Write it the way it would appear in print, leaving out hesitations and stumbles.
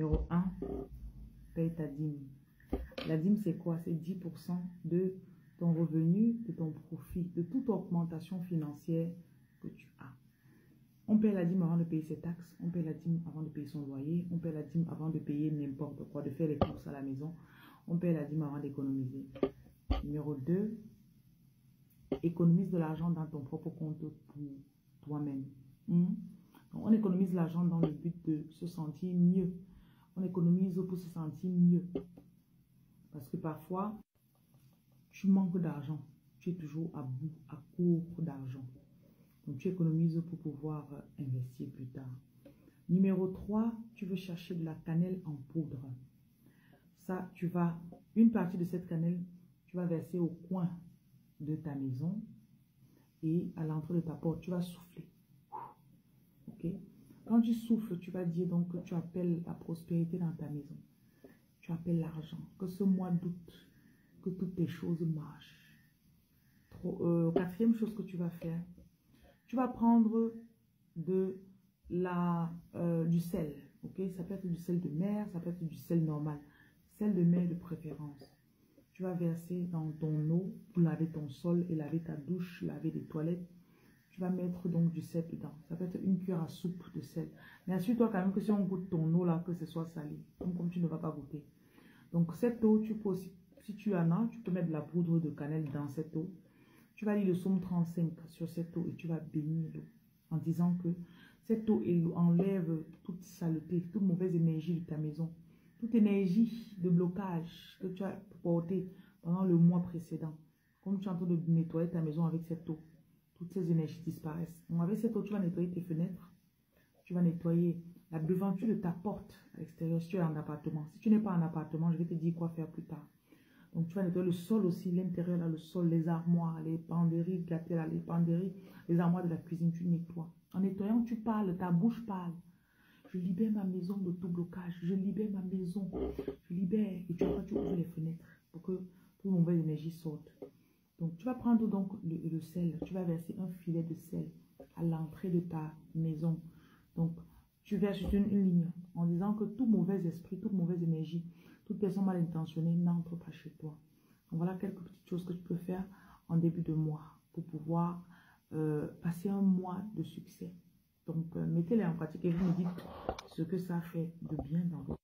Numéro 1, paye ta dîme. La dîme, c'est quoi? C'est 10% de ton revenu, de ton profit, de toute augmentation financière que tu as. On paie la dîme avant de payer ses taxes, on paie la dîme avant de payer son loyer, on paie la dîme avant de payer n'importe quoi, de faire les courses à la maison, on paie la dîme avant d'économiser. Numéro 2, économise de l'argent dans ton propre compte pour toi-même. On économise l'argent dans le but de se sentir mieux. On économise pour se sentir mieux. Parce que parfois, tu manques d'argent. Tu es toujours à bout, à court d'argent. Donc, tu économises pour pouvoir investir plus tard. Numéro 3, tu veux chercher de la cannelle en poudre. Ça, une partie de cette cannelle, tu vas verser au coin de ta maison et à l'entrée de ta porte, tu vas souffler. Ok? Quand tu souffles, tu vas dire donc que tu appelles la prospérité dans ta maison. Tu appelles l'argent. Que ce mois d'août, que toutes tes choses marchent. Quatrième chose que tu vas faire, tu vas prendre du sel. Ok? Ça peut être du sel de mer, ça peut être du sel normal. Sel de mer de préférence. Tu vas verser dans ton eau pour laver ton sol et laver ta douche, laver les toilettes. Tu vas mettre donc du sel dedans. Ça peut être une cuillère à soupe de sel. Mais assure-toi quand même que si on goûte ton eau là, que ce soit salé. Comme tu ne vas pas goûter. Donc cette eau, tu peux aussi, si tu en as, tu peux mettre de la poudre de cannelle dans cette eau. Tu vas lire le psaume 35 sur cette eau et tu vas bénir l'eau. En disant que cette eau enlève toute saleté, toute mauvaise énergie de ta maison. Toute énergie de blocage que tu as portée pendant le mois précédent. Comme tu es en train de nettoyer ta maison avec cette eau. Toutes ces énergies disparaissent. Donc avec cette eau, tu vas nettoyer tes fenêtres. Tu vas nettoyer la devanture de ta porte à l'extérieur si tu es en appartement. Si tu n'es pas en appartement, je vais te dire quoi faire plus tard. Donc tu vas nettoyer le sol aussi, l'intérieur, là, le sol, les armoires, les penderies gâtées, là, les penderies, les armoires de la cuisine, tu nettoies. En nettoyant, tu parles, ta bouche parle. Je libère ma maison de tout blocage. Je libère ma maison. Je libère. Et tu ouvres les fenêtres pour que toute mauvaise énergie sorte. Donc, tu vas prendre donc le sel. Tu vas verser un filet de sel à l'entrée de ta maison. Donc, tu verses une ligne en disant que tout mauvais esprit, toute mauvaise énergie, toute personne mal intentionnée n'entre pas chez toi. Donc, voilà quelques petites choses que tu peux faire en début de mois pour pouvoir passer un mois de succès. Donc, mettez-les en pratique et vous me dites ce que ça fait de bien dans votre vie.